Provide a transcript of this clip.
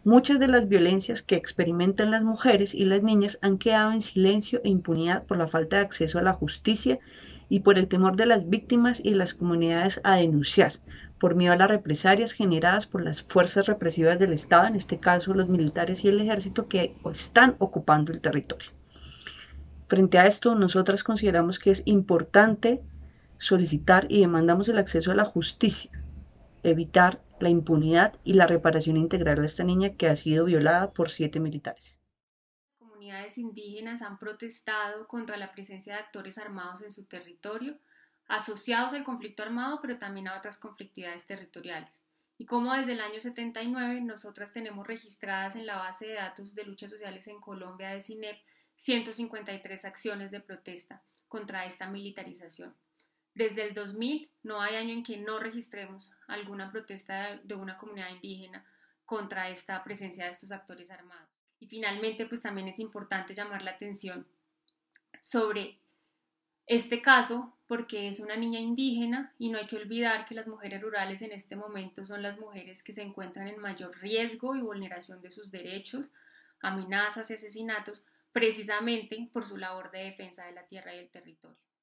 Muchas de las violencias que experimentan las mujeres y las niñas han quedado en silencio e impunidad por la falta de acceso a la justicia y por el temor de las víctimas y las comunidades a denunciar, por miedo a las represalias generadas por las fuerzas represivas del Estado, en este caso los militares y el ejército que están ocupando el territorio. Frente a esto, nosotras consideramos que es importante solicitar y demandamos el acceso a la justicia, evitar la impunidad y la reparación integral a esta niña que ha sido violada por 7 militares. Comunidades indígenas han protestado contra la presencia de actores armados en su territorio, asociados al conflicto armado, pero también a otras conflictividades territoriales. Y como desde el año 79 nosotras tenemos registradas en la base de datos de luchas sociales en Colombia de CINEP 153 acciones de protesta contra esta militarización. Desde el 2000 no hay año en que no registremos alguna protesta de una comunidad indígena contra esta presencia de estos actores armados. Y finalmente, pues también es importante llamar la atención sobre este caso porque es una niña indígena y no hay que olvidar que las mujeres rurales en este momento son las mujeres que se encuentran en mayor riesgo y vulneración de sus derechos, amenazas y asesinatos precisamente por su labor de defensa de la tierra y el territorio.